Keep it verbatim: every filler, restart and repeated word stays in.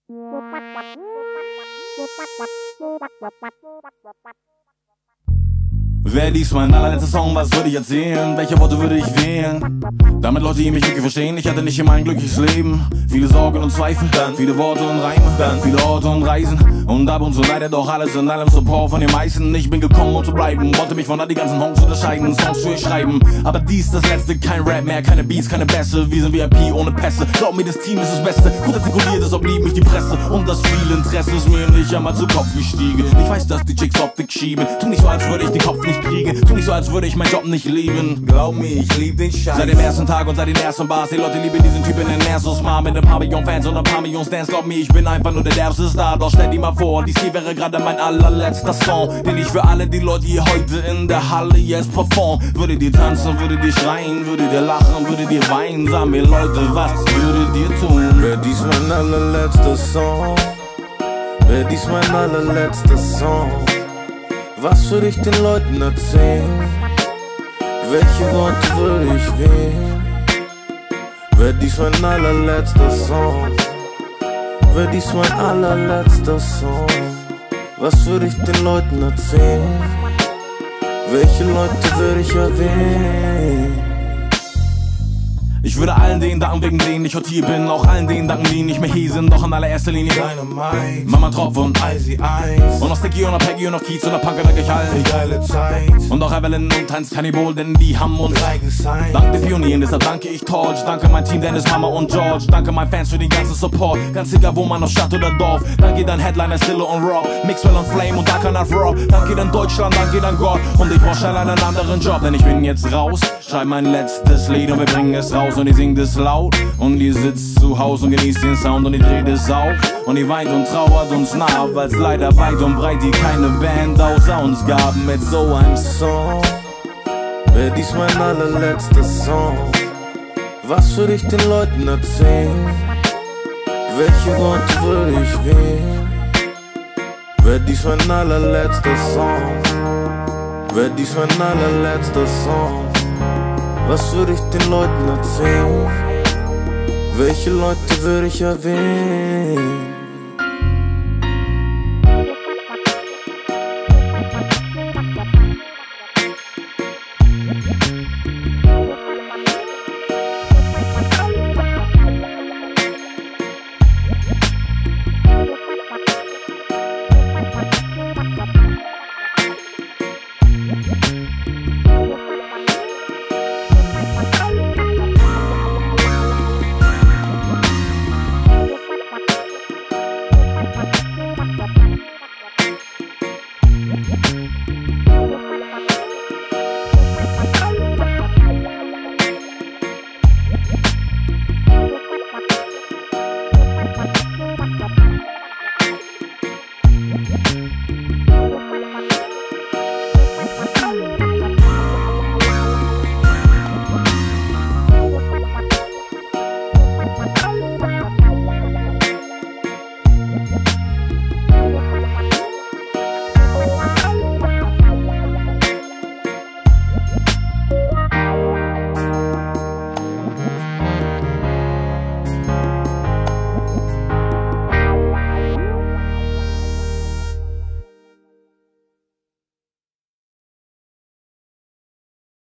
Wäre dies mein allerletzter Song, was würde ich erzählen? Welche Worte würde ich wählen? Damit Leute mich wirklich verstehen, ich hatte nicht immer ein glückliches Leben. Viele Sorgen und Zweifel, dann viele Worte und Reime, dann viele Orte und Reisen. Und ab und zu leider doch alles in allem Support von den meisten. Ich bin gekommen, um zu bleiben, wollte mich von all die ganzen Honks unterscheiden, Songs für euch schreiben. Aber dies das letzte, kein Rap mehr, keine Beats, keine Bässe. Wir sind V I P ohne Pässe, glaub mir, das Team ist das Beste. Gut artikuliert, deshalb liebt mich die Presse. Und das viel Interesse ist mir nicht einmal zu Kopf gestiegen. Ich weiß, dass die Chicks Optik schieben. Tu nicht so, als würde ich den Kopf nicht kriegen. Tu nicht so, als würde ich meinen Job nicht lieben. Glaub mir, ich lieb den Scheiß. Seit dem ersten Tag und seit den ersten Bars. Die Leute lieben diesen Typen in den Ersos Mal. Mit ein paar Millionen Fans und ein paar Millionen Stans. Glaub mir, ich bin einfach nur der derbste Star. Doch stell dir mal vor, dies hier wäre gerade mein allerletzter Song, den ich für alle die Leute hier heute in der Halle jetzt perform. Würdet ihr tanzen, würdet ihr schreien, würdet ihr lachen, würdet ihr weinen? Sag mir Leute, was würdet ihr tun? Wär dies mein allerletzter Song, wär dies mein allerletzter Song, was würde ich den Leuten erzählen? Welche Worte würde ich wählen? Wär dies mein allerletzter Song, wär dies mein allerletzter Song, was würde ich den Leuten erzählen? Welche Leute würde ich erwähnen? Ich würde allen denen danken, wegen denen ich heute hier bin. Auch allen denen danken, die nicht mehr hier sind. Doch in allererster Linie Dynamite, Mama Tropf und Icy Ice. Und noch Sticky und noch Peggy und noch Kiez und noch Punker, danke ich allen. Die geile Zeit. Und auch Evelyn und Tanz Cannibal, denn die haben uns drei gesigned. Dank den Pionieren, deshalb danke ich Torch. Danke mein Team, Dennis, Mama und George. Danke meinen Fans für den ganzen Support. Ganz egal, wo man auf Stadt oder Dorf. Danke dann Headliner, Stille und Raw, Mixwell und Flame und Danke nach Raw. Danke dann Deutschland, danke dann Gott. Und ich brauch schnell einen anderen Job, denn ich bin jetzt raus. Schreib mein letztes Lied und wir bringen es raus. Und ich sing das laut. Und ihr sitzt zu Hause und genießt den Sound und ihr dreht es auf. Und ihr weint und trauert uns nach, weil's leider weit und breit die keine Band außer uns gab mit so einem Song. Wär dies mein allerletzter Song, was würde ich den Leuten erzählen? Welche Worte würde ich wählen? Wär dies mein allerletzter Song, wär dies mein allerletzter Song, was würde ich den Leuten erzählen? Welche Leute würde ich erwähnen?